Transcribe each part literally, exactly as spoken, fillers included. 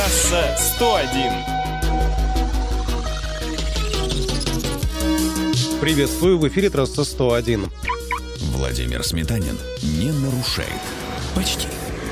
Трасса сто один. Приветствую, в эфире Трасса сто один. Владимир Сметанин не нарушает. Почти.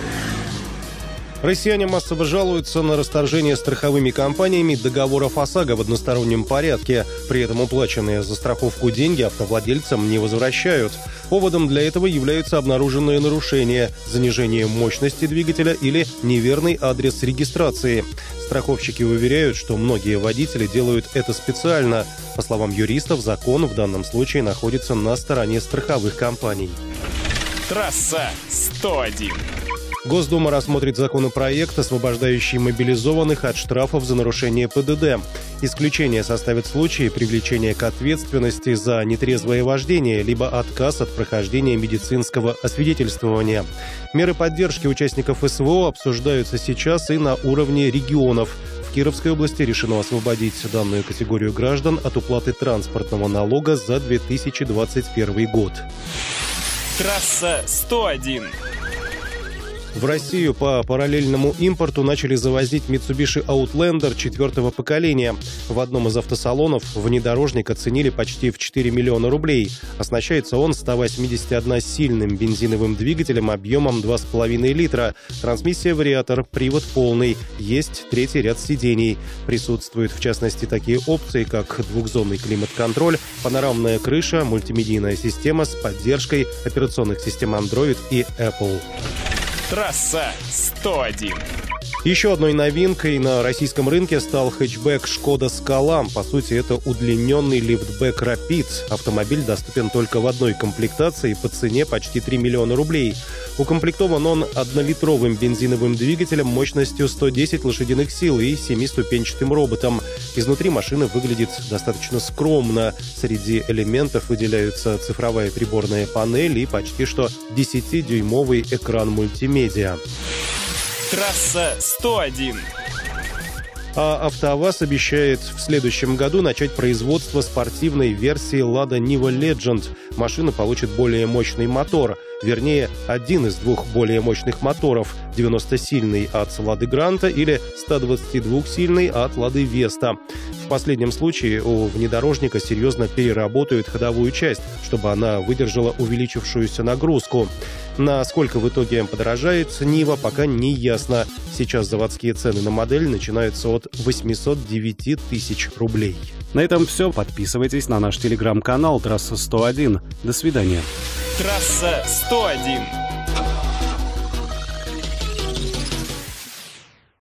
Россияне массово жалуются на расторжение страховыми компаниями договоров ОСАГО в одностороннем порядке. При этом уплаченные за страховку деньги автовладельцам не возвращают. Поводом для этого являются обнаруженные нарушения, занижение мощности двигателя или неверный адрес регистрации. Страховщики уверяют, что многие водители делают это специально. По словам юристов, закон в данном случае находится на стороне страховых компаний. Трасса сто один. Госдума рассмотрит законопроект, освобождающий мобилизованных от штрафов за нарушение ПДД. Исключение составят случаи привлечения к ответственности за нетрезвое вождение либо отказ от прохождения медицинского освидетельствования. Меры поддержки участников СВО обсуждаются сейчас и на уровне регионов. В Кировской области решено освободить данную категорию граждан от уплаты транспортного налога за две тысячи двадцать первый год. Трасса сто один. В Россию по параллельному импорту начали завозить Mitsubishi Outlander четвертого поколения. В одном из автосалонов внедорожник оценили почти в четыре миллиона рублей. Оснащается он сто восемьдесят один сильным бензиновым двигателем объемом два с половиной литра. Трансмиссия вариатор, привод полный. Есть третий ряд сидений. Присутствуют в частности такие опции, как двухзонный климат-контроль, панорамная крыша, мультимедийная система с поддержкой операционных систем Android и Apple. Трасса сто один. Еще одной новинкой на российском рынке стал хэтчбэк Шкода Скала. По сути, это удлиненный лифтбэк Rapid. Автомобиль доступен только в одной комплектации по цене почти три миллиона рублей. Укомплектован он однолитровым бензиновым двигателем мощностью сто десять лошадиных сил и семиступенчатым роботом. Изнутри машина выглядит достаточно скромно. Среди элементов выделяются цифровая приборная панель и почти что десятидюймовый экран мультимедиа. Трасса сто один. А АвтоВАЗ обещает в следующем году начать производство спортивной версии Lada Niva Legend. Машина получит более мощный мотор. Вернее, один из двух более мощных моторов. девяностосильный от Lada Granta или сто двадцатидвухсильный от Lada Vesta. В последнем случае у внедорожника серьезно переработают ходовую часть, чтобы она выдержала увеличившуюся нагрузку. Насколько в итоге подорожает Нива, пока не ясно. Сейчас заводские цены на модель начинаются от восемьсот девять тысяч рублей. На этом все. Подписывайтесь на наш телеграм-канал Трасса сто один. До свидания. Трасса сто один.